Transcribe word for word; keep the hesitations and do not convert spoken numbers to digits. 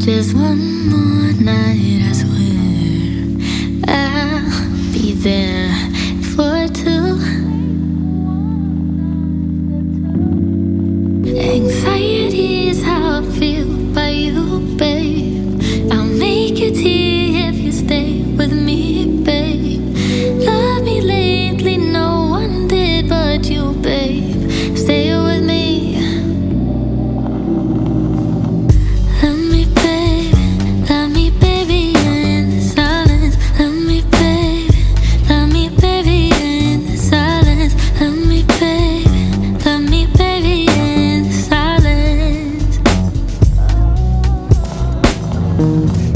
Just one more night, I swear I'll be there for two. Anxiety is how I feel by you, babe. I'll make it here if you stay with me, babe. Love me lately, no one did but you, babe. Stay with me. Thank you.